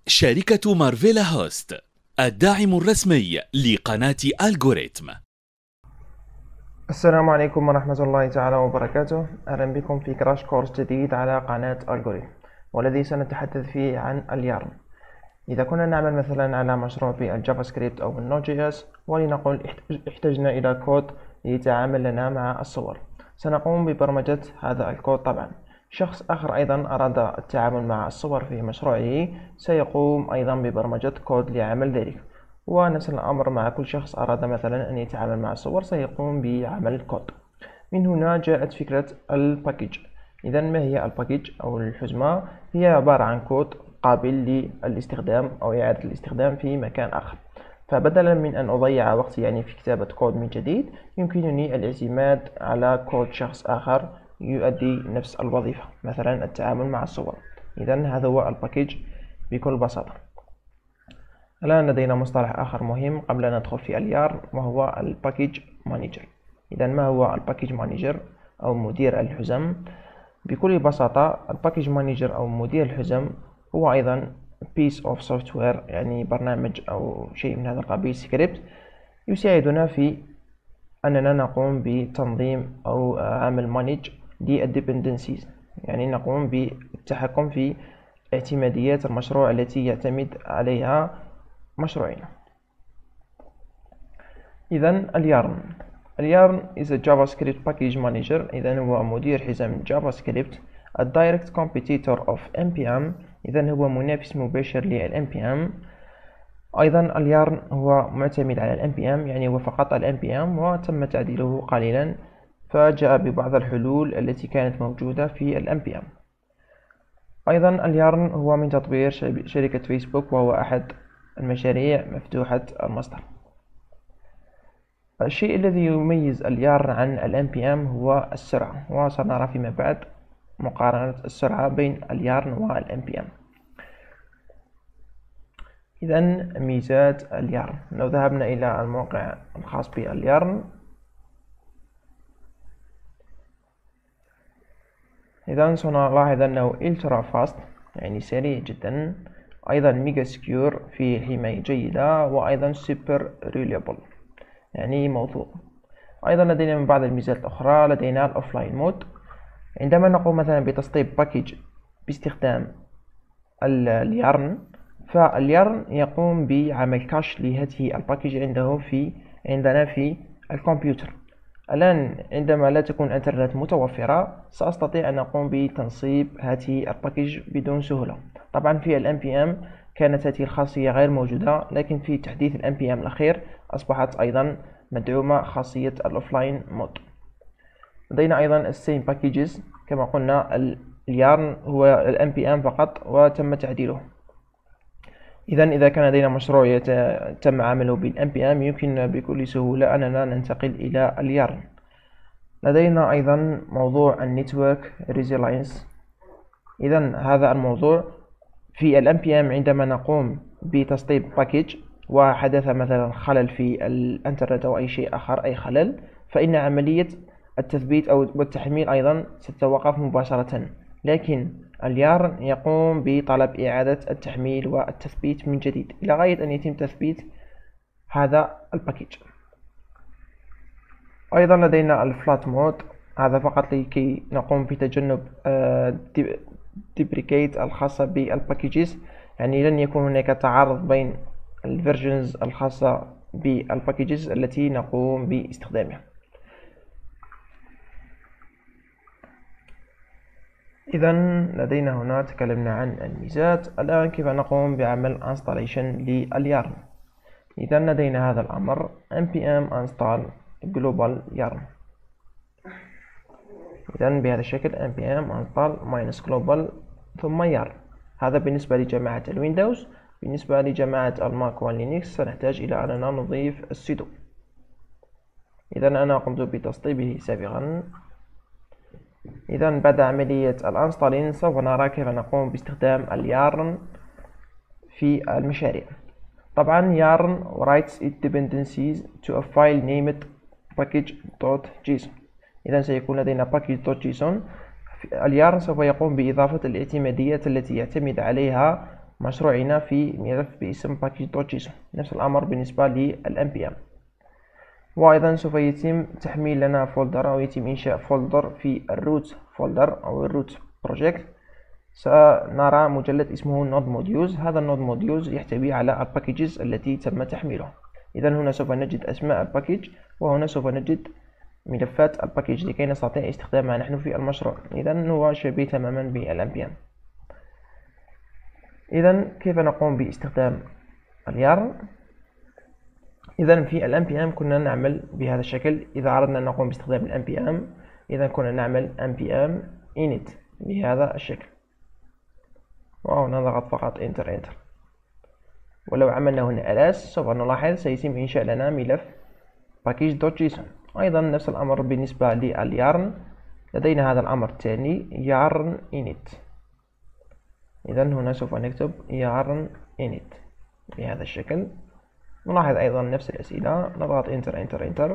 شركة مارفيلا هوست، الداعم الرسمي لقناة ألغوريتم. السلام عليكم ورحمة الله تعالى وبركاته. أهلا بكم في كراش كورس جديد على قناة ألغوريتم، والذي سنتحدث فيه عن اليارن. إذا كنا نعمل مثلا على مشروع بالجافا سكريبت أو النود جي اس، ولنقل احتجنا إلى كود ليتعامل لنا مع الصور، سنقوم ببرمجة هذا الكود. طبعا شخص آخر أيضا أراد التعامل مع الصور في مشروعه، سيقوم أيضا ببرمجة كود لعمل ذلك. ونفس الأمر مع كل شخص أراد مثلا أن يتعامل مع الصور، سيقوم بعمل الكود. من هنا جاءت فكرة الباكيج. إذا ما هي الباكيج أو الحزمة؟ هي عبارة عن كود قابل للاستخدام أو إعادة الاستخدام في مكان آخر. فبدلا من أن أضيع وقتي في كتابة كود من جديد، يمكنني الاعتماد على كود شخص آخر يؤدي نفس الوظيفة، مثلا التعامل مع الصور. إذا هذا هو الباكيج بكل بساطة. الآن لدينا مصطلح آخر مهم قبل أن ندخل في اليارن، وهو الباكيج مانجر. إذا ما هو الباكيج مانجر أو مدير الحزم؟ بكل بساطة الباكيج مانجر أو مدير الحزم هو أيضا piece of software، يعني برنامج أو شيء من هذا القبيل، سكريبت يساعدنا في أننا نقوم بتنظيم أو عمل مانج للdependencies، يعني نقوم بالتحكم في اعتماديات المشروع التي يعتمد عليها مشروعنا. إذا اليارن is a JavaScript package manager. إذا هو مدير حزم جافا سكريبت، a direct competitor of npm. إذا هو منافس مباشر لل npm. أيضا اليارن هو معتمد على ال npm، يعني هو فقط ال npm، وتم تعديله قليلا، فجاء ببعض الحلول التي كانت موجودة في ال npm. أيضا اليارن هو من تطوير شركة فيسبوك، وهو أحد المشاريع مفتوحة المصدر. الشيء الذي يميز اليارن عن ال npm هو السرعة، وسنرى فيما بعد مقارنة السرعة بين اليارن وال npm. إذا ميزات اليارن، لو ذهبنا إلى الموقع الخاص باليارن، إذا سنلاحظ أنه ultra fast، يعني سريع جدا، أيضا ميجا سكيور، فيه حماية جيدة، وأيضا super reliable، يعني موثوق. أيضا لدينا من بعض الميزات الأخرى، لدينا الأوفلاين مود. عندما نقوم مثلا بتسطيب باكيج باستخدام اليارن، فاليارن يقوم بعمل كاش لهذه الباكيج عندنا في الكمبيوتر. الآن عندما لا تكون الانترنت متوفرة، سأستطيع أن أقوم بتنصيب هذه الباكيج بدون سهولة. طبعا في ال npm كانت هذه الخاصية غير موجودة، لكن في تحديث ال npm الأخير أصبحت أيضا مدعومة خاصية الأوفلاين مود. لدينا أيضا السيم باكيجز، كما قلنا اليارن هو ال npm فقط وتم تعديله. إذا كان لدينا مشروع تم عمله بال npm، يمكننا بكل سهولة أننا ننتقل إلى اليارن. لدينا أيضا موضوع النتورك ريزيلينس. إذا هذا الموضوع في ال npm، عندما نقوم بتسطيب باكيج وحدث مثلا خلل في الانترنت أو أي شيء آخر، أي خلل، فإن عملية التثبيت أو التحميل أيضا ستتوقف مباشرة. لكن اليارن يقوم بطلب إعادة التحميل والتثبيت من جديد إلى غاية أن يتم تثبيت هذا الباكيج. أيضا لدينا الفلات مود، هذا فقط لكي نقوم بتجنب ديبريكيت الخاصة بالباكيجز، يعني لن يكون هناك تعارض بين الفيرجنز الخاصة بالباكيجز التي نقوم باستخدامها. إذا لدينا هنا تكلمنا عن الميزات. الآن كيف نقوم بعمل installation لليارن؟ إذا لدينا هذا الأمر npm install global yarn. إذا بهذا الشكل npm install -global ثم yarn. هذا بالنسبة لجماعة الويندوز. بالنسبة لجماعة الماك واللينكس سنحتاج إلى أننا نضيف السيدو. إذا أنا قمت بتسطيبه سابقا. إذا بعد عملية الانستالين سوف نرى كيف نقوم باستخدام اليارن في المشاريع. طبعا yarn writes its dependencies to a file named package.json. إذا سيكون لدينا package.json. اليارن سوف يقوم بإضافة الاعتماديات التي يعتمد عليها مشروعنا في ملف باسم package.json. نفس الأمر بالنسبة لل npm. وأيضا سوف يتم تحميل لنا فولدر أو يتم إنشاء فولدر في الروت فولدر أو الروت بروجكت. سنرى مجلد اسمه node modules. هذا النود modules يحتوي على الباكيجز التي تم تحميلها. إذا هنا سوف نجد أسماء الباكيج، وهنا سوف نجد ملفات الباكيج لكي نستطيع استخدامها نحن في المشروع. إذا هو شبيه تماما بالnpm. إذا كيف نقوم باستخدام اليارن؟ إذا في npm كنا نعمل بهذا الشكل. إذا أردنا أن نقوم باستخدام npm إذا كنا نعمل npm init بهذا الشكل، وهنا نضغط فقط enter. ولو عملنا هنا ls سوف نلاحظ سيتم إنشاء لنا ملف package.json. أيضا نفس الأمر بالنسبة لليارن. لدينا هذا الأمر الثاني yarn init. إذا هنا سوف نكتب yarn init بهذا الشكل. نلاحظ أيضا نفس الأسئلة، نضغط enter.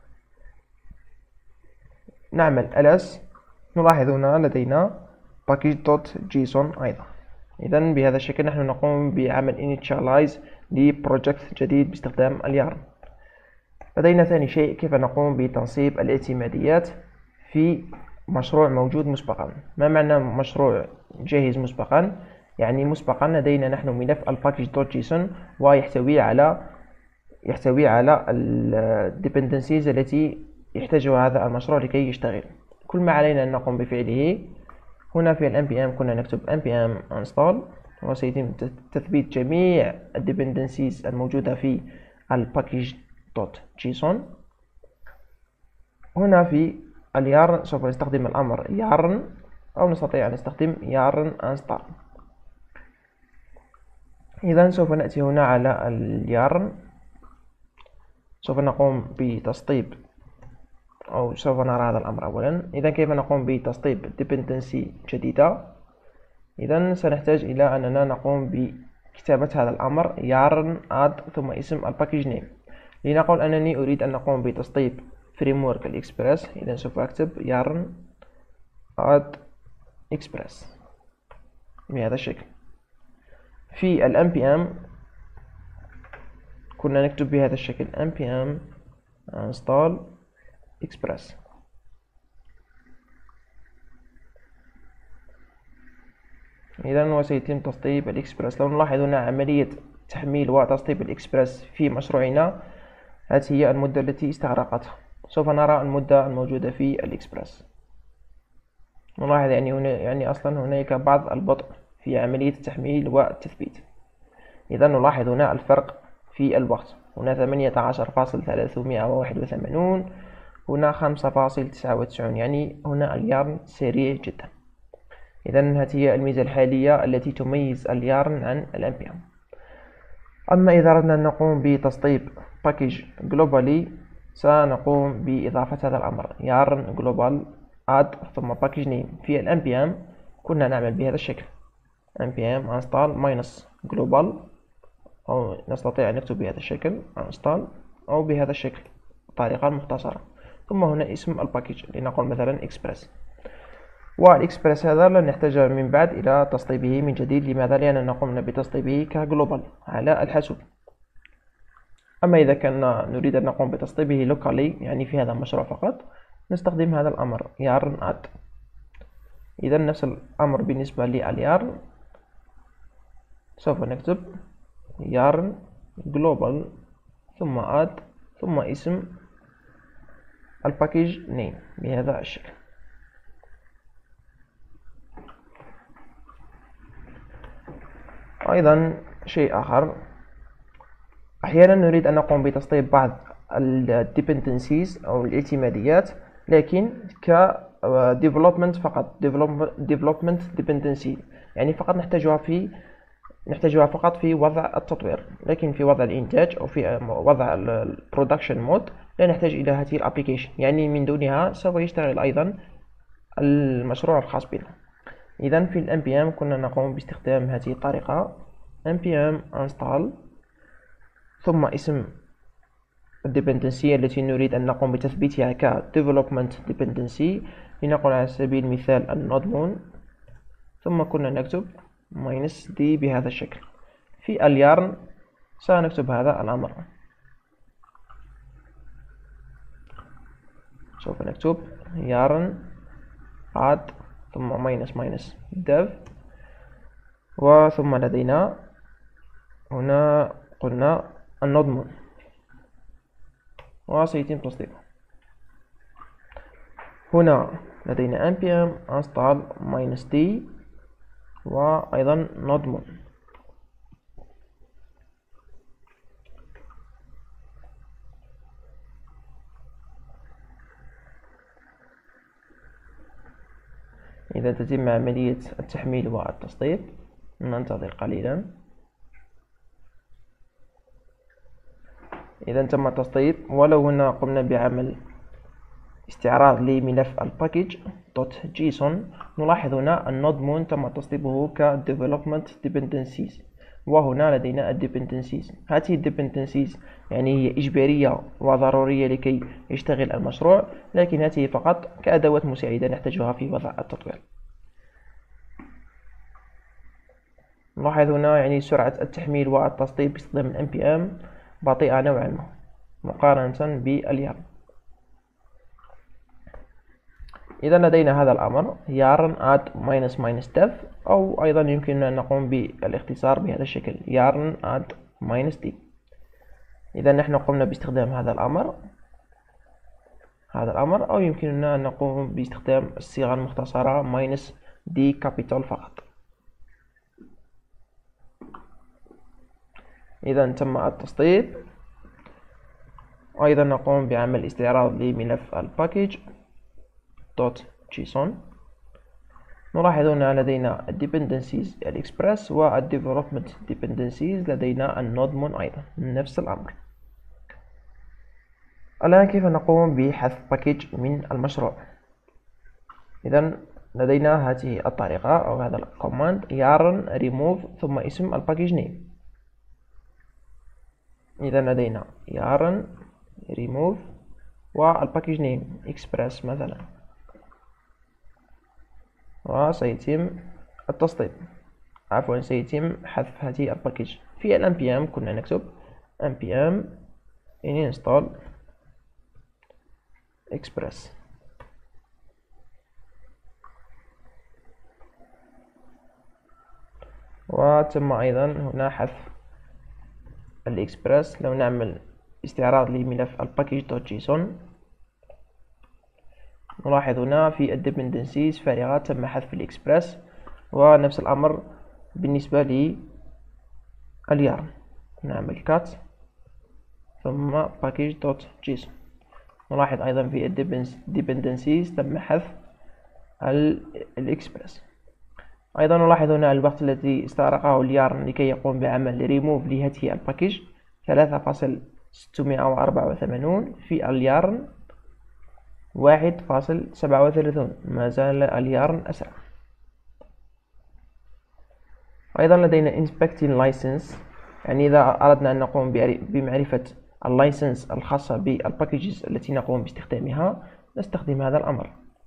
نعمل ls، نلاحظ هنا لدينا package.json أيضا. إذا بهذا الشكل نحن نقوم بعمل initialize لبروجكت جديد باستخدام اليارن. لدينا ثاني شيء كيف نقوم بتنصيب الاعتماديات في مشروع موجود مسبقا. ما معنى مشروع جاهز مسبقا؟ يعني مسبقا لدينا نحن ملف package.json ويحتوي على الديبندنسيز التي يحتاجها هذا المشروع لكي يشتغل. كل ما علينا أن نقوم بفعله هنا في npm كنا نكتب npm install، وسيتم تثبيت جميع الديبندنسيز الموجودة في package.json. هنا في اليارن سوف نستخدم الأمر yarn، أو نستطيع أن نستخدم yarn install. إذا سوف نأتي هنا على اليارن، سوف نقوم بتسطيب، أو سوف نرى هذا الأمر أولا. إذا كيف نقوم بتسطيب dependency جديدة؟ إذا سنحتاج إلى أننا نقوم بكتابة هذا الأمر yarn add ثم اسم الباكيج نيم. لنقول أنني أريد أن نقوم بتسطيب فريمورك الإكسبرس. إذا سوف أكتب yarn add express بهذا الشكل. في npm كنا نكتب بهذا الشكل npm install express. إذا وسيتم تسطيب الإكسبرس. لو نلاحظ هنا عملية تحميل وتسطيب الإكسبرس في مشروعنا، هذه هي المدة التي استغرقتها. سوف نرى المدة الموجودة في الإكسبرس. نلاحظ يعني أصلا هناك بعض البطء في عملية التحميل والتثبيت. إذا نلاحظ هنا الفرق في الوقت، هنا 18.381، هنا 5.99، يعني هنا اليارن سريع جدا. إذا هذه هي الميزة الحالية التي تميز اليارن عن npm. أما إذا أردنا أن نقوم بتسطيب باكيج globally سنقوم بإضافة هذا الأمر yarn global add ثم package name. في npm كنا نعمل بهذا الشكل npm install -global، أو نستطيع أن نكتب بهذا الشكل install، أو بهذا الشكل الطريقة المختصرة، ثم هنا اسم الباكيج لنقول مثلا express. والإكسبرس هذا لن نحتاج من بعد إلى تسطيبه من جديد. لماذا؟ لأننا قمنا بتسطيبه كجلوبال على الحاسوب. أما إذا كان نريد أن نقوم بتسطيبه locally، يعني في هذا المشروع فقط، نستخدم هذا الأمر yarn add. إذا نفس الأمر بالنسبة لليارن، سوف نكتب yarn global ثم add ثم اسم الباكيج name بهذا الشكل. أيضا شيء آخر، أحيانا نريد أن نقوم بتسطيب بعض الdependencies أو الاعتماديات لكن ك development فقط، development dependency، يعني فقط نحتاجها فقط في وضع التطوير، لكن في وضع الإنتاج أو في وضع production mode لا نحتاج إلى هذه الابليكيشن، يعني من دونها سوف يشتغل أيضا المشروع الخاص بنا. إذا في npm كنا نقوم باستخدام هذه الطريقة npm install ثم اسم الديبندنسية التي نريد أن نقوم بتثبيتها ك development dependency، لنقول على سبيل المثال النودمون، ثم كنا نكتب ماينس دي بهذا الشكل. في اليارن سنكتب هذا الأمر، سوف نكتب yarn add ثم ماينس dev، وثم لدينا هنا قلنا النظم وسيتم تصديقه. هنا لدينا npm install -d وأيضا نظم. إذا تتم عملية التحميل والتسطيب ننتظر قليلا. إذا تم التسطيب، ولو هنا قمنا بعمل استعراض لملف الpackage.json، نلاحظ هنا النظم تم تسطيبه ك development dependencies، وهنا لدينا الdependencies. هذه الdependencies يعني هي إجبارية وضرورية لكي يشتغل المشروع، لكن هذه فقط كأدوات مساعدة نحتاجها في وضع التطوير. نلاحظ هنا يعني سرعة التحميل والتسطيب باستخدام npm بطيئة نوعا ما مقارنة باليارن. إذا لدينا هذا الأمر yarn add -dev، أو أيضا يمكننا أن نقوم بالاختصار بهذا الشكل yarn add -d. إذا نحن قمنا باستخدام هذا الأمر، أو يمكننا أن نقوم باستخدام الصيغة المختصرة -d capital فقط. إذا تم التسطيب، أيضا نقوم بعمل استعراض لملف الpackage.json. نلاحظ أن لدينا الdependencies الإكسبرس والdevelopment dependencies، لدينا النظم أيضا نفس الأمر. الآن كيف نقوم بحذف باكيج من المشروع؟ إذا لدينا هذه الطريقة أو هذا الكوماند yarn remove ثم اسم الباكيج نيم. إذا لدينا yarn remove والباكيج نيم express مثلا، وسيتم التسطيب، عفوا سيتم حذف هذه الباكيج. في npm كنا نكتب npm install express، وتم أيضا هنا حذف الإكسبرس. لو نعمل استعراض لملف الpackage.json نلاحظ هنا في الdependencies فارغة تم حذف الإكسبرس، ونفس الأمر بالنسبة لليارن. نعمل cat ثم package.json. نلاحظ أيضا في الdependencies تم حذف الإكسبرس. أيضا نلاحظ هنا الوقت الذي استغرقه اليارن لكي يقوم بعمل ريموف لهذه الباكيج 3.684. في اليارن 1.37. ما زال اليارن أسرع. أيضا لدينا inspecting license، يعني إذا أردنا أن نقوم بمعرفة اللايسنس الخاصة بالباكيجز التي نقوم باستخدامها نستخدم هذا الأمر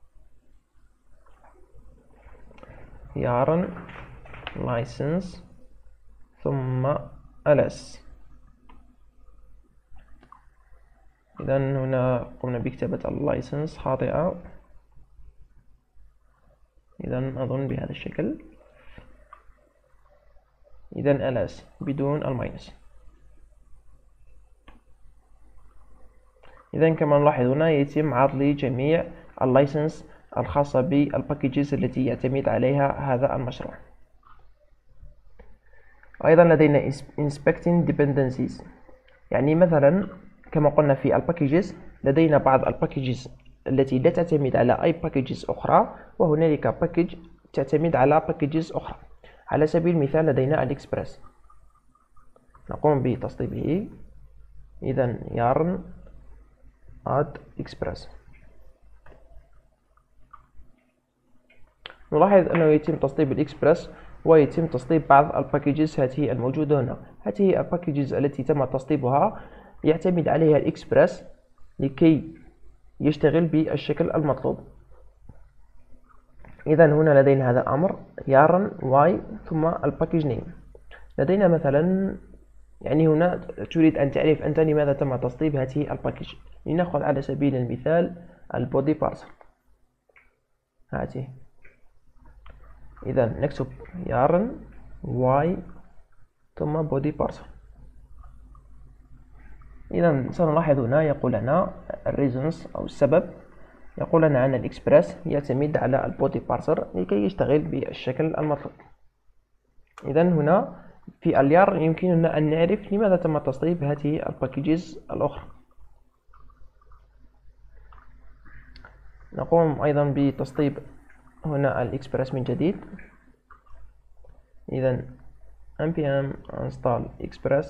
yarn license ثم ls. إذا هنا قمنا بكتابة اللايسنس خاطئة، إذا أظن بهذا الشكل. إذا ls بدون الماينس. إذا كما نلاحظ هنا يتم عرض لي جميع اللايسنس الخاصة بالباكيجز التي يعتمد عليها هذا المشروع. أيضا لدينا inspecting dependencies، يعني مثلا كما قلنا في الباكيجز لدينا بعض الباكيجز التي لا تعتمد على أي باكيجز أخرى، وهنالك باكيج تعتمد على باكيجز أخرى. على سبيل المثال لدينا الإكسبرس، نقوم بتسطيبه. إذا yarn add express. نلاحظ أنه يتم تسطيب الإكسبرس ويتم تسطيب بعض الباكيجز هذه الموجودة هنا. هذه الباكيجز التي تم تسطيبها يعتمد عليها الإكسبرس لكي يشتغل بالشكل المطلوب. إذا هنا لدينا هذا الأمر yarn y ثم الباكيج نيم. لدينا مثلا يعني هنا تريد أن تعرف أنت لماذا تم تسطيب هذه الباكيج. لنأخذ على سبيل المثال البودي بارسر هذه. إذا نكتب yarn y ثم body parser. إذا سنلاحظ هنا يقول لنا الريزونس أو السبب، يقول لنا أن الإكسبرس يعتمد على البودي بارسر لكي يشتغل بالشكل المطلوب. إذا هنا في اليار يمكننا أن نعرف لماذا تم تسطيب هذه الباكيجز الأخرى. نقوم أيضا بتسطيب هنا الإكسبرس من جديد. إذا npm install express.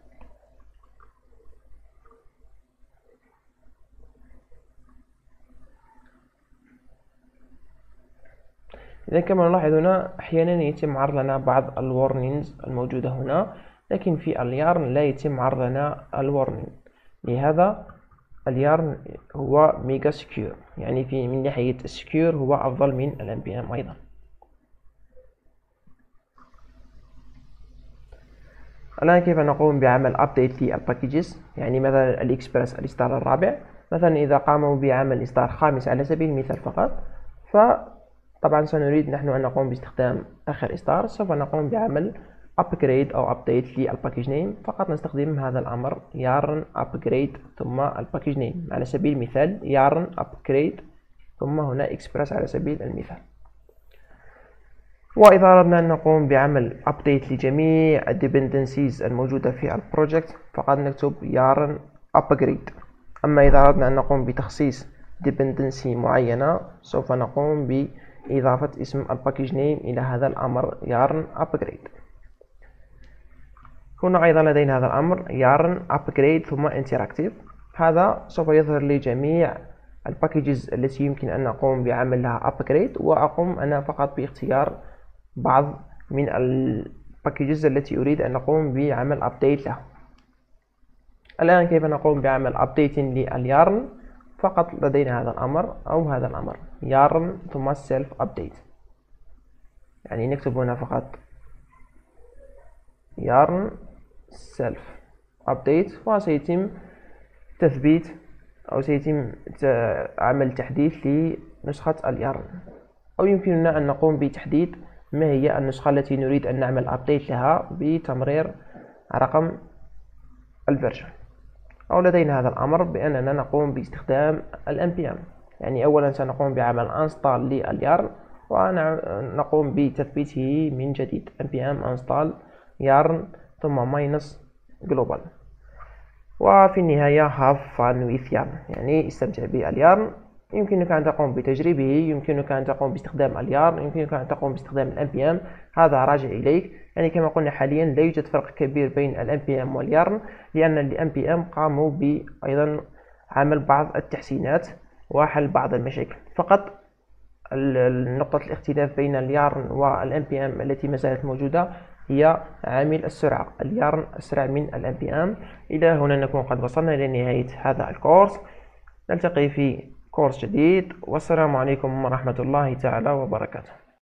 إذا كما نلاحظ هنا أحيانا يتم عرض لنا بعض الورنينز الموجودة هنا، لكن في اليارن لا يتم عرض لنا الورنين. لهذا اليارن هو ميجا سكيور، يعني من ناحية السكيور هو أفضل من npm أيضا. الآن كيف نقوم بعمل update للباكيجز؟ يعني مثلا الإكسبرس الإصدار الرابع، مثلا إذا قاموا بعمل إصدار خامس على سبيل المثال فقط، فطبعا سنريد نحن أن نقوم باستخدام آخر إصدار، سوف نقوم بعمل upgrade أو update للباكيج نيم. فقط نستخدم هذا الأمر yarn upgrade ثم الباكيج نيم. على سبيل المثال yarn upgrade ثم هنا express على سبيل المثال. وإذا أردنا أن نقوم بعمل update لجميع dependencies الموجودة في البروجكت فقد نكتب yarn upgrade. أما إذا أردنا أن نقوم بتخصيص dependency معينة سوف نقوم بإضافة اسم الباكيج نيم إلى هذا الأمر yarn upgrade. هنا أيضا لدينا هذا الأمر yarn upgrade ثم interactive. هذا سوف يظهر لي جميع الباكيجز التي يمكن أن نقوم بعمل لها upgrade، وأقوم أنا فقط باختيار بعض من الباكيجز التي أريد أن نقوم بعمل update لها. الآن كيف نقوم بعمل updating لليارن؟ فقط لدينا هذا الأمر أو هذا الأمر yarn ثم self update. يعني نكتب هنا فقط yarn self update وسيتم تثبيت أو سيتم عمل تحديث لنسخة اليارن. أو يمكننا أن نقوم بتحديد ما هي النسخة التي نريد أن نعمل update لها بتمرير رقم الفيرجن. أو لدينا هذا الأمر بأننا نقوم باستخدام npm. يعني أولا سنقوم بعمل install لليارن ونقوم بتثبيته من جديد npm install yarn ثم -global. وفي النهاية have fun with yarn، يعني استمتع باليارن. يمكنك أن تقوم بتجريبه، يمكنك أن تقوم باستخدام اليارن، يمكنك أن تقوم باستخدام npm، هذا راجع إليك. يعني كما قلنا حاليا لا يوجد فرق كبير بين npm واليارن، لأن npm قاموا بأيضا عمل بعض التحسينات وحل بعض المشاكل. فقط نقطة الاختلاف بين اليارن والnpm التي ما زالت موجودة هي عامل السرعة. اليارن أسرع من npm. إلى هنا نكون قد وصلنا إلى نهاية هذا الكورس. نلتقي في كورس جديد، والسلام عليكم ورحمة الله تعالى وبركاته.